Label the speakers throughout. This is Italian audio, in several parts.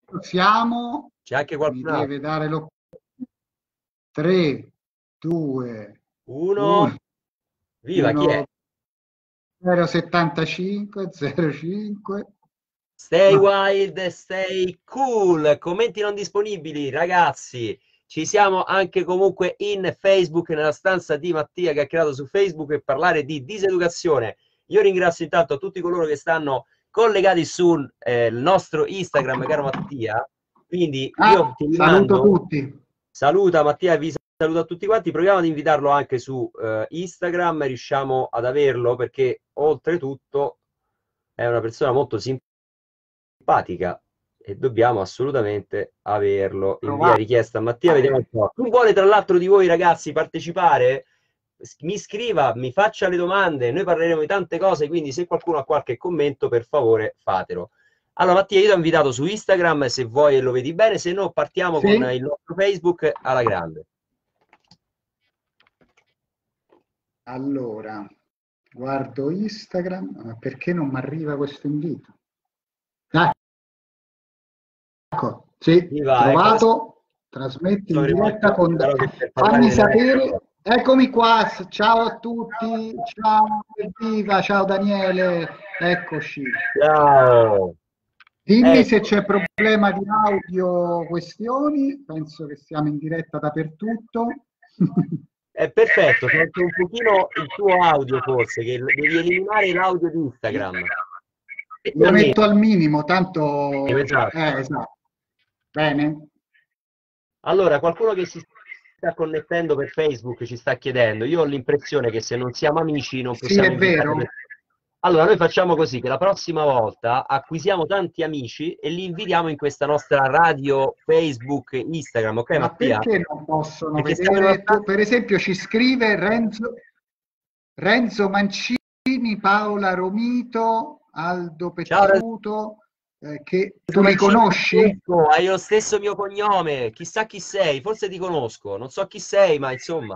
Speaker 1: Siamo,
Speaker 2: C'è anche
Speaker 1: mi
Speaker 2: qualcun altro.
Speaker 1: deve dare lo 3, 2,
Speaker 2: Uno.
Speaker 1: 1,
Speaker 2: Viva, chi è?
Speaker 1: 1, 075, 05.
Speaker 2: Stay
Speaker 1: Ah,
Speaker 2: wild, stay cool. Commenti non disponibili, ragazzi. Ci siamo anche comunque in Facebook, nella stanza di Mattia che ha creato su Facebook per parlare di diseducazione. Io ringrazio intanto tutti coloro che stanno collegati sul nostro Instagram, caro Mattia. Quindi io ti
Speaker 1: saluto
Speaker 2: rimando,
Speaker 1: tutti.
Speaker 2: saluta Mattia, vi saluto a tutti quanti. Proviamo ad invitarlo anche su Instagram, riusciamo ad averlo perché oltretutto è una persona molto simpatica e dobbiamo assolutamente averlo. Invia
Speaker 1: Provate.
Speaker 2: richiesta a Mattia, vediamo un po'. Chi vuole tra l'altro di voi ragazzi partecipare? Mi scriva, mi faccia le domande, noi parleremo di tante cose, quindi se qualcuno ha qualche commento per favore fatelo. Allora Mattia, io ti ho invitato su Instagram se vuoi e lo vedi bene, se no partiamo con
Speaker 1: Sì,
Speaker 2: il nostro Facebook alla grande.
Speaker 1: allora, guardo Instagram, ma perché non mi arriva questo invito? Ah, ecco, sì,
Speaker 2: Viva, ecco adesso
Speaker 1: trovato, trasmetti in
Speaker 2: avremo
Speaker 1: diretta
Speaker 2: anche
Speaker 1: con...
Speaker 2: spero che per parlare
Speaker 1: Fammi
Speaker 2: delle nostre
Speaker 1: sapere,
Speaker 2: cose.
Speaker 1: eccomi qua, ciao a tutti, ciao evviva, ciao Daniele, eccoci.
Speaker 2: Ciao!
Speaker 1: Dimmi se
Speaker 2: Ecco.
Speaker 1: c'è problema di audio, questioni, penso che siamo in diretta dappertutto.
Speaker 2: È perfetto, sento un pochino il tuo audio forse, che devi eliminare l'audio di Instagram. Metti
Speaker 1: Lo
Speaker 2: al minimo,
Speaker 1: metto al minimo, tanto...
Speaker 2: esatto.
Speaker 1: esatto. Bene?
Speaker 2: Allora, qualcuno che si sta connettendo per Facebook ci sta chiedendo, io ho l'impressione che se non siamo amici non
Speaker 1: Sì,
Speaker 2: possiamo
Speaker 1: è
Speaker 2: invitare
Speaker 1: vero.
Speaker 2: persone. Allora, noi facciamo così, che la prossima volta acquisiamo tanti amici e li invitiamo in questa nostra radio, Facebook, Instagram, ok
Speaker 1: Ma
Speaker 2: Mattia?
Speaker 1: perché non possono
Speaker 2: Perché siamo in una
Speaker 1: vedere?
Speaker 2: stanza.
Speaker 1: Per esempio, ci scrive Renzo Mancini, Paola Romito, Aldo
Speaker 2: Ciao
Speaker 1: Pezzuto, che tu li
Speaker 2: Mancini,
Speaker 1: conosci?
Speaker 2: hai lo stesso mio cognome, chissà chi sei, forse ti conosco, non so chi sei, ma insomma.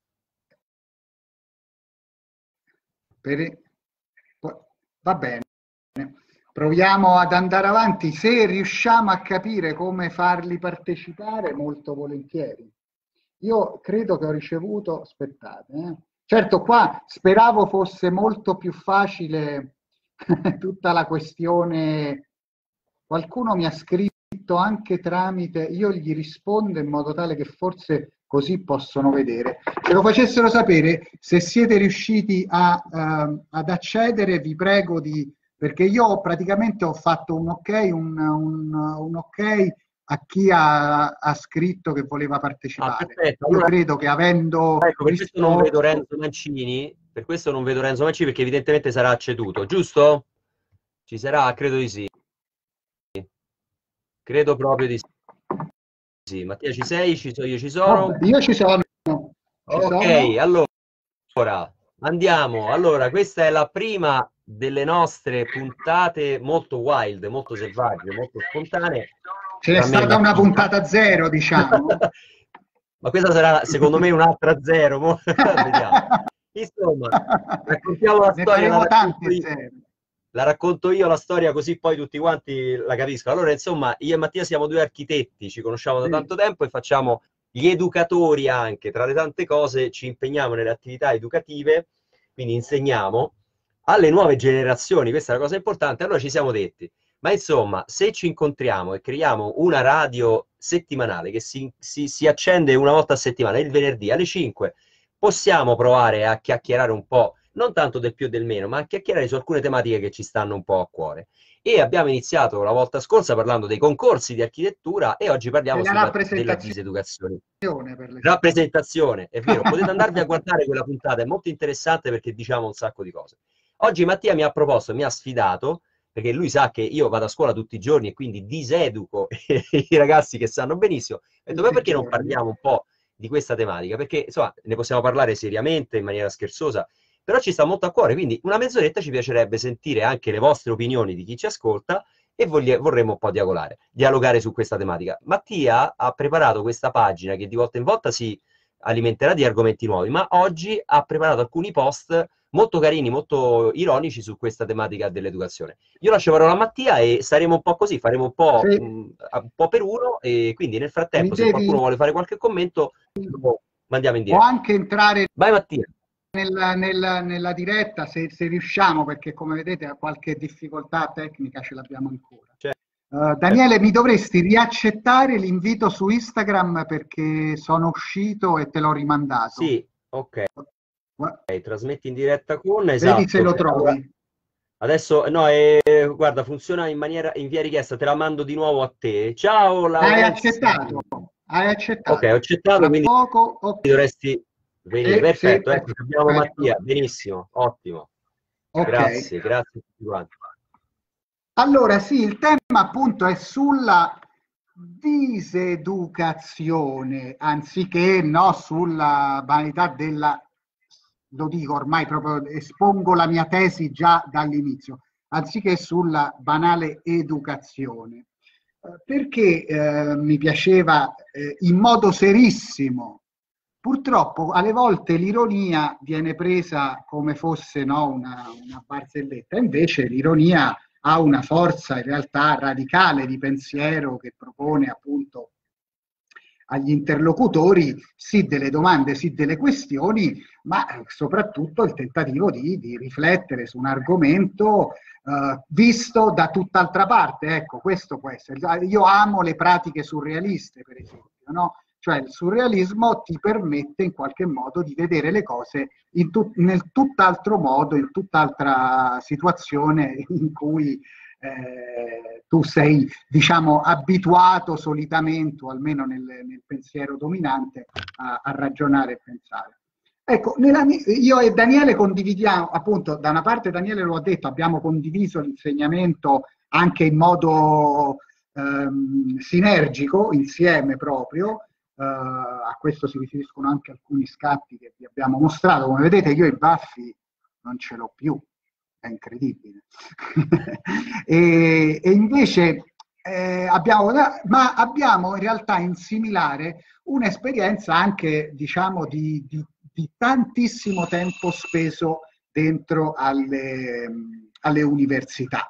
Speaker 1: Per- Va bene, proviamo ad andare avanti. Se riusciamo a capire come farli partecipare, molto volentieri. Io credo che ho ricevuto, aspettate, certo qua speravo fosse molto più facile tutta la questione. Qualcuno mi ha scritto anche tramite, io gli rispondo in modo tale che forse così possono vedere. Se lo facessero sapere, se siete riusciti ad accedere, vi prego di, perché io praticamente ho fatto un ok, un ok a chi ha scritto che voleva
Speaker 2: Ah,
Speaker 1: partecipare.
Speaker 2: perfetto,
Speaker 1: Io
Speaker 2: allora
Speaker 1: credo che avendo
Speaker 2: ecco, per questo non vedo
Speaker 1: risposto,
Speaker 2: Renzo Mancini, per questo non vedo Renzo Mancini perché evidentemente sarà acceduto, giusto? Ci sarà? Credo di sì, credo proprio di sì. Mattia ci sei? Io ci sono?
Speaker 1: vabbè, io ci sono, ci
Speaker 2: Ok,
Speaker 1: sono.
Speaker 2: allora andiamo. Allora, questa è la prima delle nostre puntate molto wild, molto selvagge, molto spontanee
Speaker 1: Ce n'è
Speaker 2: tra me e
Speaker 1: stata una
Speaker 2: Mattia.
Speaker 1: puntata zero, diciamo.
Speaker 2: Ma questa sarà secondo me un'altra zero, vediamo. Insomma, raccontiamo la
Speaker 1: Ne
Speaker 2: storia,
Speaker 1: faremo tante zero.
Speaker 2: la racconto io la storia così poi tutti quanti la capiscono. Allora, insomma, io e Mattia siamo due architetti, ci conosciamo da
Speaker 1: Sì.
Speaker 2: tanto tempo e facciamo gli educatori anche, tra le tante cose ci impegniamo nelle attività educative, quindi insegniamo alle nuove generazioni, questa è una cosa importante. Allora ci siamo detti, ma insomma, se ci incontriamo e creiamo una radio settimanale che si accende una volta a settimana, il venerdì alle 5, possiamo provare a chiacchierare un po', non tanto del più e del meno, ma a chiacchierare su alcune tematiche che ci stanno un po' a cuore. E abbiamo iniziato la volta scorsa parlando dei concorsi di architettura e oggi parliamo
Speaker 1: Della
Speaker 2: della
Speaker 1: rappresentazione
Speaker 2: diseducazione.
Speaker 1: per l'esempio.
Speaker 2: Rappresentazione, è vero, potete andarvi a guardare quella puntata, è molto interessante perché diciamo un sacco di cose. Oggi Mattia mi ha proposto, mi ha sfidato, perché lui sa che io vado a scuola tutti i giorni e quindi diseduco i ragazzi che sanno benissimo. Ho detto, ma
Speaker 1: Tutti i
Speaker 2: perché non
Speaker 1: giorni.
Speaker 2: parliamo un po' di questa tematica? Perché insomma ne possiamo parlare seriamente, in maniera scherzosa, però ci sta molto a cuore, quindi una mezz'oretta ci piacerebbe sentire anche le vostre opinioni di chi ci ascolta e vorremmo un po' dialogare su questa tematica. Mattia ha preparato questa pagina che di volta in volta si alimenterà di argomenti nuovi, ma oggi ha preparato alcuni post molto carini, molto ironici su questa tematica dell'educazione. Io lascio la parola a Mattia e saremo un po' così, faremo
Speaker 1: Sì,
Speaker 2: un po' per uno, e quindi nel
Speaker 1: mi
Speaker 2: frattempo se
Speaker 1: devi
Speaker 2: qualcuno vuole fare qualche commento lo mandiamo in
Speaker 1: o
Speaker 2: diretta.
Speaker 1: anche entrare
Speaker 2: Vai Mattia.
Speaker 1: nella diretta se riusciamo, perché come vedete qualche difficoltà tecnica ce l'abbiamo ancora. Daniele, mi dovresti riaccettare l'invito su Instagram perché sono uscito e te l'ho rimandato.
Speaker 2: Sì, ok, trasmetti in diretta con,
Speaker 1: Vedi se
Speaker 2: esatto.
Speaker 1: lo
Speaker 2: Allora,
Speaker 1: trovi.
Speaker 2: adesso, no, guarda, funziona in via richiesta, te la mando di nuovo a te. Ciao
Speaker 1: Hai
Speaker 2: Laurenzio.
Speaker 1: accettato? Hai
Speaker 2: Ok, ho
Speaker 1: accettato.
Speaker 2: accettato,
Speaker 1: Tra
Speaker 2: quindi
Speaker 1: poco, ok.
Speaker 2: dovresti venire.
Speaker 1: Sì, sì,
Speaker 2: Perfetto, ecco, abbiamo
Speaker 1: perfetto.
Speaker 2: Mattia, benissimo, ottimo.
Speaker 1: Ok.
Speaker 2: Grazie, grazie a tutti quanti.
Speaker 1: Allora, sì, il tema appunto è sulla diseducazione, anziché no, sulla vanità della, lo dico ormai proprio, espongo la mia tesi già dall'inizio, anziché sulla banale educazione. Perché mi piaceva in modo serissimo. Purtroppo alle volte l'ironia viene presa come fosse no, una barzelletta, invece l'ironia ha una forza in realtà radicale di pensiero che propone appunto agli interlocutori sì delle domande, sì delle questioni, ma soprattutto il tentativo di riflettere su un argomento visto da tutt'altra parte. Ecco, questo può essere. Io amo le pratiche surrealiste, per esempio, no? Cioè il surrealismo ti permette in qualche modo di vedere le cose nel tutt'altro modo, in tutt'altra situazione in cui tu sei, diciamo, abituato solitamente, o almeno nel pensiero dominante, a ragionare e pensare. Ecco, io e Daniele condividiamo, appunto, da una parte Daniele lo ha detto, abbiamo condiviso l'insegnamento anche in modo sinergico, insieme proprio, a questo si riferiscono anche alcuni scatti che vi abbiamo mostrato. Come vedete io i baffi non ce l'ho più, è incredibile. E invece abbiamo in realtà in similare un'esperienza anche, diciamo, di tantissimo tempo speso dentro alle università.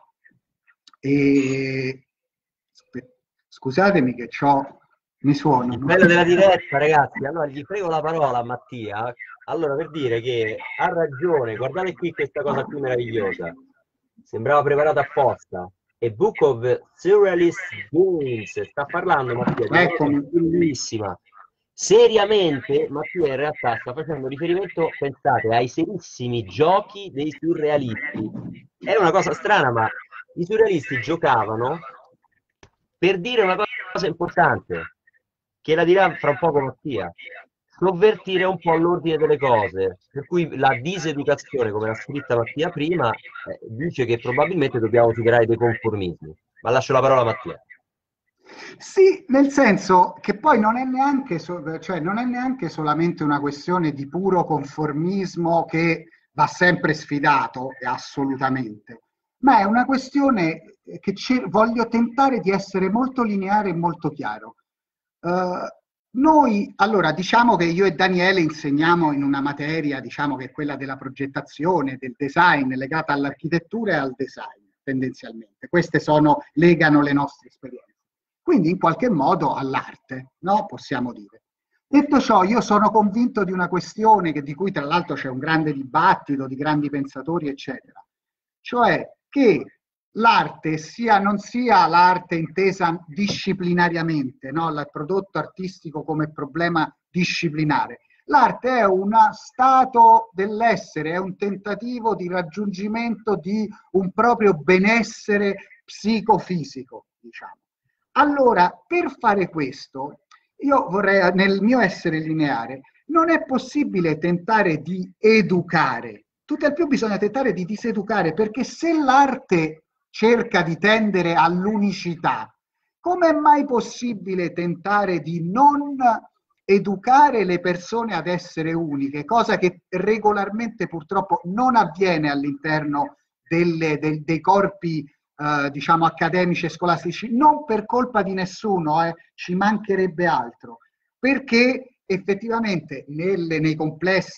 Speaker 1: E, scusatemi che mi
Speaker 2: Il
Speaker 1: suonano.
Speaker 2: bello della diretta, ragazzi, allora gli frego la parola a Mattia, allora per dire che ha ragione, guardate qui questa cosa qui meravigliosa, sembrava preparata apposta, è Book of Surrealist Games, sta parlando Mattia di una cosa
Speaker 1: Eccomi.
Speaker 2: bellissima. Seriamente, Mattia in realtà sta facendo riferimento, pensate, ai serissimi giochi dei surrealisti. È una cosa strana, ma i surrealisti giocavano per dire una cosa importante, che la dirà fra un poco Mattia, sovvertire un po' l'ordine delle cose, per cui la diseducazione, come l'ha scritta Mattia prima, dice che probabilmente dobbiamo superare dei conformismi. Ma lascio la parola a Mattia.
Speaker 1: Sì, nel senso che poi non è neanche, cioè non è neanche solamente una questione di puro conformismo che va sempre sfidato, assolutamente, ma è una questione che voglio tentare di essere molto lineare e molto chiaro. Noi, allora, diciamo che io e Daniele insegniamo in una materia, diciamo che è quella della progettazione, del design, legata all'architettura e al design, tendenzialmente. Queste legano le nostre esperienze. Quindi in qualche modo all'arte, no? Possiamo dire. Detto ciò, io sono convinto di una questione di cui tra l'altro c'è un grande dibattito di grandi pensatori, eccetera, cioè che l'arte non sia l'arte intesa disciplinariamente, no? Il prodotto artistico come problema disciplinare. L'arte è uno stato dell'essere, è un tentativo di raggiungimento di un proprio benessere psicofisico, diciamo. Allora, per fare questo, io vorrei, nel mio essere lineare, non è possibile tentare di educare, tutt'al più bisogna tentare di diseducare, perché se l'arte cerca di tendere all'unicità, come è mai possibile tentare di non educare le persone ad essere uniche, cosa che regolarmente purtroppo non avviene all'interno dei corpi diciamo accademici e scolastici, non per colpa di nessuno, ci mancherebbe altro, perché effettivamente nei complessi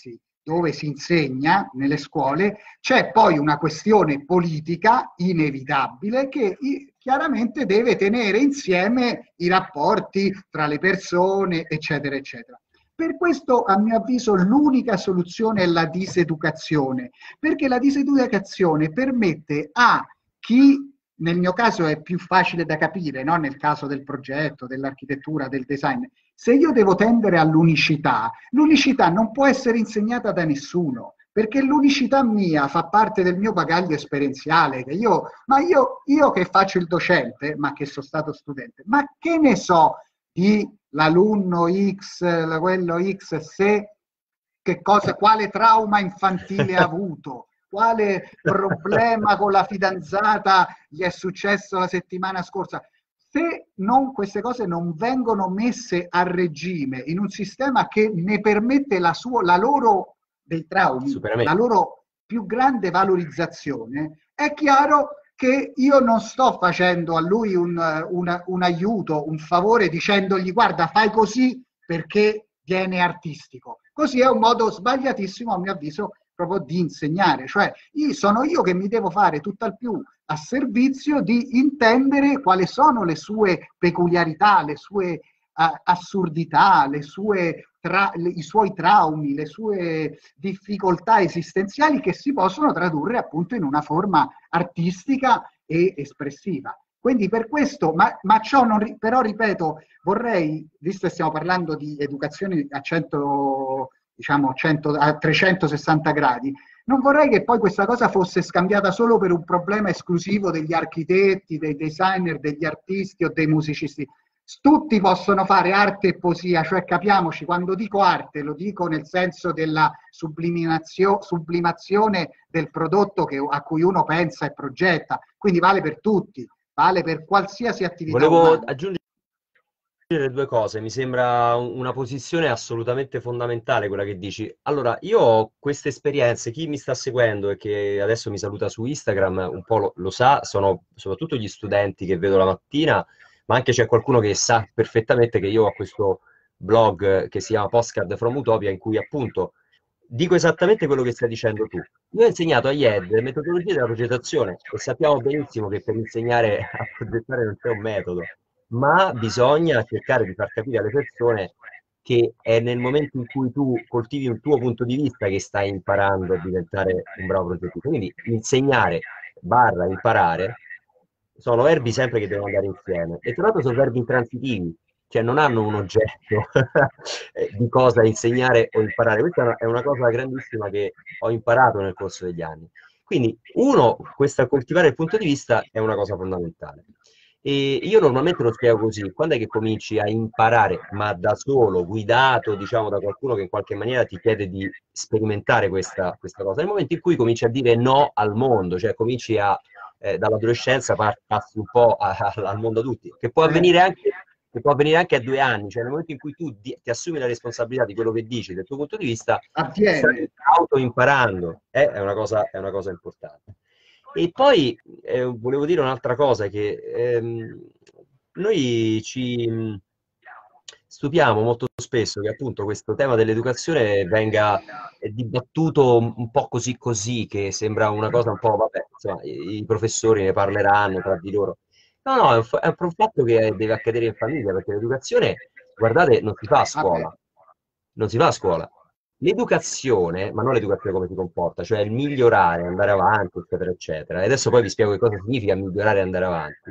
Speaker 1: dove si insegna nelle scuole, c'è poi una questione politica inevitabile che chiaramente deve tenere insieme i rapporti tra le persone, eccetera, eccetera. Per questo, a mio avviso, l'unica soluzione è la diseducazione, perché la diseducazione permette a chi, nel mio caso è più facile da capire, no? Nel caso del progetto, dell'architettura, del design, se io devo tendere all'unicità, l'unicità non può essere insegnata da nessuno, perché l'unicità mia fa parte del mio bagaglio esperienziale. Che io che faccio il docente, ma che sono stato studente, ma che ne so di l'alunno X, quello X, se che cosa, quale trauma infantile ha avuto, quale problema con la fidanzata gli è successo la settimana scorsa. Se non, queste cose non vengono messe a regime in un sistema che ne permette la loro, dei traumi, la loro più grande valorizzazione, è chiaro che io non sto facendo a lui un aiuto, un favore dicendogli guarda fai così perché viene artistico. Così è un modo sbagliatissimo a mio avviso proprio di insegnare, cioè sono io che mi devo fare tutt'al più a servizio di intendere quali sono le sue peculiarità, le sue assurdità, i suoi traumi, le sue difficoltà esistenziali che si possono tradurre appunto in una forma artistica e espressiva. Quindi per questo, ma ciò non, però ripeto, vorrei, visto che stiamo parlando di educazione a 100, diciamo, 100, a 360 gradi, non vorrei che poi questa cosa fosse scambiata solo per un problema esclusivo degli architetti, dei designer, degli artisti o dei musicisti. Tutti possono fare arte e poesia, cioè capiamoci, quando dico arte lo dico nel senso della sublimazione del prodotto a cui uno pensa e progetta, quindi vale per tutti, vale per qualsiasi attività
Speaker 2: Volevo
Speaker 1: umana.
Speaker 2: aggiungere due cose, mi sembra una posizione assolutamente fondamentale quella che dici. Allora, io ho queste esperienze, chi mi sta seguendo e che adesso mi saluta su Instagram un po' lo sa, sono soprattutto gli studenti che vedo la mattina, ma anche c'è qualcuno che sa perfettamente che io ho questo blog che si chiama Postcard from Utopia, in cui appunto dico esattamente quello che stai dicendo tu. Io ho insegnato agli ED metodologie della progettazione e sappiamo benissimo che per insegnare a progettare non c'è un metodo, ma bisogna cercare di far capire alle persone che è nel momento in cui tu coltivi un tuo punto di vista che stai imparando a diventare un bravo progettista. Quindi insegnare barra imparare sono verbi sempre che devono andare insieme e tra l'altro sono verbi intransitivi, cioè non hanno un oggetto di cosa insegnare o imparare. Questa è una cosa grandissima che ho imparato nel corso degli anni. Quindi, uno, questa coltivare il punto di vista è una cosa fondamentale. E io normalmente lo spiego così, quando è che cominci a imparare, ma da solo, guidato, diciamo, da qualcuno che in qualche maniera ti chiede di sperimentare questa cosa, nel momento in cui cominci a dire no al mondo, cioè cominci a, dall'adolescenza passi un po' al mondo adulti, che può avvenire anche a 2 anni, cioè nel momento in cui tu ti assumi la responsabilità di quello che dici, del tuo punto di vista, stai auto-imparando, è una cosa importante. E poi volevo dire un'altra cosa, che noi ci stupiamo molto spesso che appunto questo tema dell'educazione venga dibattuto un po' così così, che sembra una cosa un po', vabbè, insomma, i professori ne parleranno tra di loro. No, no, è un fatto che deve accadere in famiglia, perché l'educazione, guardate, non si fa a scuola, non si va a scuola. L'educazione, ma non l'educazione come si comporta, cioè il migliorare, andare avanti, eccetera, eccetera. E adesso poi vi spiego che cosa significa migliorare e andare avanti.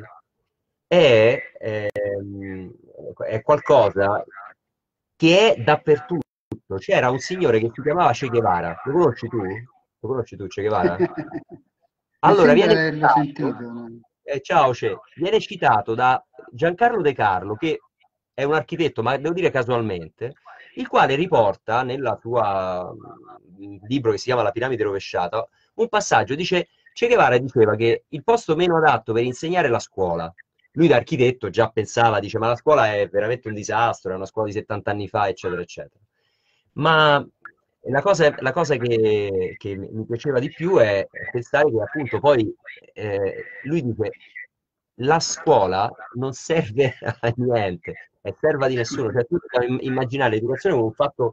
Speaker 2: È qualcosa che è dappertutto. C'era un signore che si chiamava Che Guevara. Lo conosci tu? Lo conosci tu Che Guevara?
Speaker 1: Mi
Speaker 2: Allora,
Speaker 1: sembra di
Speaker 2: viene
Speaker 1: averlo
Speaker 2: citato,
Speaker 1: sentito.
Speaker 2: ciao Ce, viene citato da Giancarlo De Carlo, che è un architetto, ma devo dire casualmente, il quale riporta nella sua libro che si chiama La piramide rovesciata un passaggio, dice Che Guevara diceva che il posto meno adatto per insegnare è la scuola. Lui da architetto già pensava, dice, ma la scuola è veramente un disastro, è una scuola di 70 anni fa, eccetera, eccetera. Ma la cosa che mi piaceva di più è pensare che appunto poi lui dice la scuola non serve a niente, è serva di nessuno, cioè tu devi immaginare l'educazione come un fatto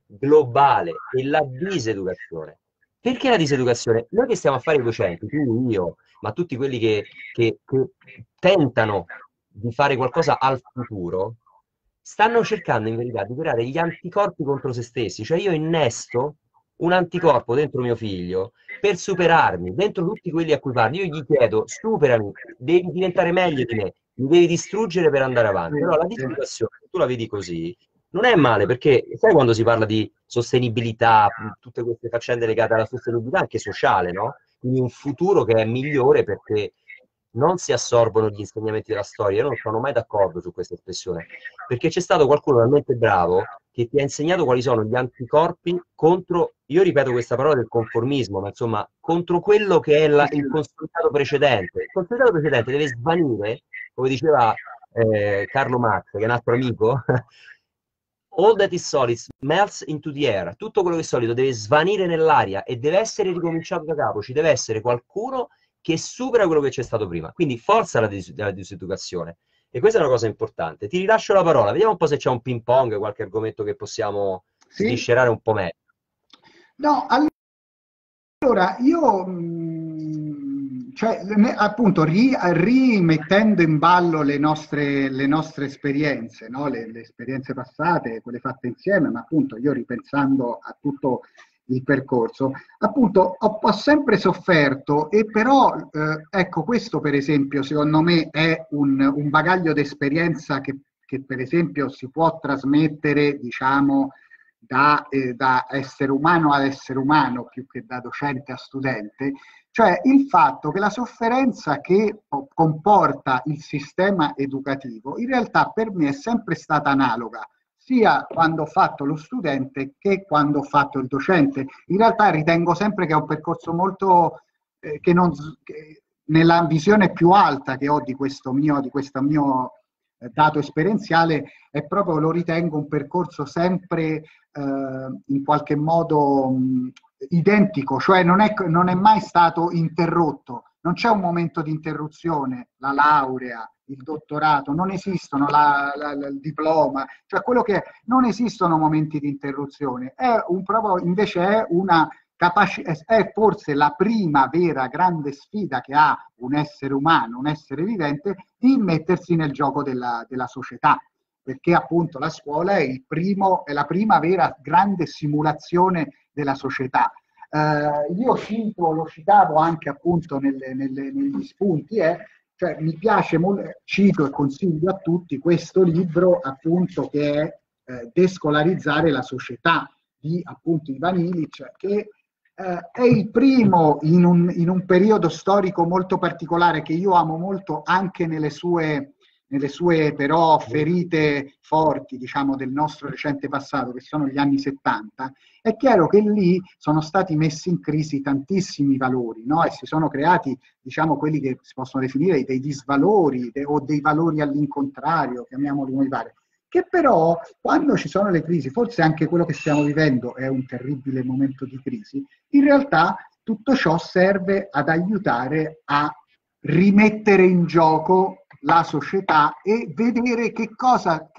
Speaker 2: globale e la diseducazione. Perché la diseducazione? Noi che stiamo a fare i docenti, tu, io, ma tutti quelli che tentano di fare qualcosa al futuro, stanno cercando in verità di creare gli anticorpi contro se stessi. Cioè io innesto un anticorpo dentro mio figlio per superarmi, dentro tutti quelli a cui parli. Io gli chiedo, superami, devi diventare meglio di me, mi devi distruggere per andare avanti. Allora la
Speaker 1: sì.
Speaker 2: diseducazione, se tu la vedi così, non è male, perché sai quando si parla di sostenibilità, tutte queste faccende legate alla sostenibilità anche sociale, no? Quindi un futuro che è migliore perché non si assorbono gli insegnamenti della storia. Io non sono mai d'accordo su questa espressione, perché c'è stato qualcuno talmente bravo che ti ha insegnato quali sono gli anticorpi contro, io ripeto questa parola del conformismo, ma insomma, contro quello che è
Speaker 1: Sì, sì.
Speaker 2: il consolidato precedente. Il consolidato precedente deve svanire, come diceva Carlo Marx, che è un altro amico, all that is solid melts into the air. Tutto quello che è solido deve svanire nell'aria e deve essere ricominciato da capo. Ci deve essere qualcuno che supera quello che c'è stato prima. Quindi forza la diseducazione. E questa è una cosa importante. Ti rilascio la parola. Vediamo un po' se c'è un ping pong, qualche argomento che possiamo
Speaker 1: Sì?
Speaker 2: sviscerare un po' meglio.
Speaker 1: No, allora io, cioè, appunto, rimettendo in ballo le nostre esperienze, no? Le esperienze passate, quelle fatte insieme, ma appunto io ripensando a tutto il percorso, appunto ho sempre sofferto e però, ecco, questo per esempio secondo me è un bagaglio d'esperienza che per esempio si può trasmettere, diciamo, da essere umano ad essere umano più che da docente a studente, cioè il fatto che la sofferenza che comporta il sistema educativo in realtà per me è sempre stata analoga, sia quando ho fatto lo studente che quando ho fatto il docente. In realtà ritengo sempre che è un percorso molto che non, che nella visione più alta che ho di questo mio dato esperienziale è proprio, lo ritengo un percorso sempre in qualche modo identico, cioè non è mai stato interrotto, non c'è un momento di interruzione, la laurea, il dottorato, non esistono, il diploma, cioè quello che non esistono momenti di interruzione, proprio, invece è una è forse la prima vera grande sfida che ha un essere umano, un essere vivente, di mettersi nel gioco della società, perché appunto la scuola è la prima vera grande simulazione della società. Io lo citavo anche appunto negli spunti, cioè mi piace molto, cito e consiglio a tutti questo libro appunto che è Descolarizzare la società di appunto Ivan Illich, che è il primo in un periodo storico molto particolare che io amo molto anche nelle sue però ferite forti, diciamo, del nostro recente passato, che sono gli anni 70, è chiaro che lì sono stati messi in crisi tantissimi valori, no? E si sono creati, diciamo, quelli che si possono definire dei disvalori o dei valori all'incontrario, chiamiamoli come pare, che però quando ci sono le crisi, forse anche quello che stiamo vivendo è un terribile momento di crisi, in realtà tutto ciò serve ad aiutare a rimettere in gioco la società e vedere che cosa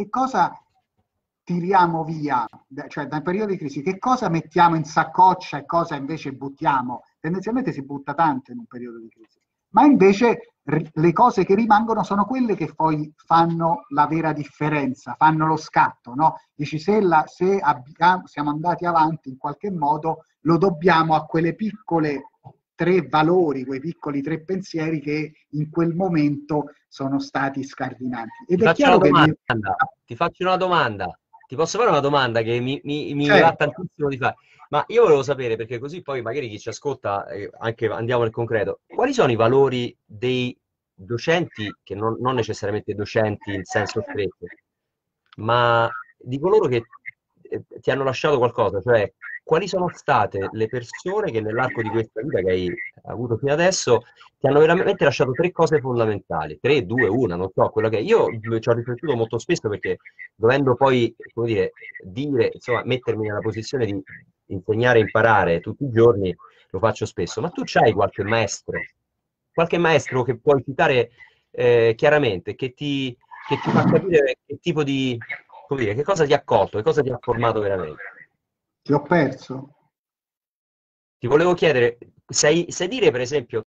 Speaker 1: tiriamo via, cioè dal periodo di crisi, che cosa mettiamo in saccoccia e cosa invece buttiamo. Tendenzialmente si butta tanto in un periodo di crisi, ma invece le cose che rimangono sono quelle che poi fanno la vera differenza, fanno lo scatto, no? Dici, se siamo andati avanti in qualche modo, lo dobbiamo a quelle piccole tre valori, quei piccoli tre pensieri che in quel momento sono stati scardinanti. Ed
Speaker 2: Ti
Speaker 1: è
Speaker 2: faccio
Speaker 1: chiaro
Speaker 2: una
Speaker 1: che
Speaker 2: domanda, ti faccio una domanda. Ti posso fare una domanda che mi va
Speaker 1: certo,
Speaker 2: tantissimo di fare? Ma io volevo sapere, perché così poi magari chi ci ascolta, anche andiamo nel concreto, quali sono i valori dei docenti, che non necessariamente docenti in senso stretto, ma di coloro che ti hanno lasciato qualcosa, cioè quali sono state le persone che nell'arco di questa vita che hai avuto fino adesso ti hanno veramente lasciato tre cose fondamentali, tre, due, una, non so, quello che è. Io ci ho riflettuto molto spesso perché dovendo poi, come dire, insomma, mettermi nella posizione di insegnare e imparare tutti i giorni, lo faccio spesso. Ma tu c'hai qualche maestro che puoi citare chiaramente, che ti fa capire che tipo di, come dire, che cosa ti ha accolto, che cosa ti ha formato veramente?
Speaker 1: Ti ho perso.
Speaker 2: Ti volevo chiedere, sai dire per esempio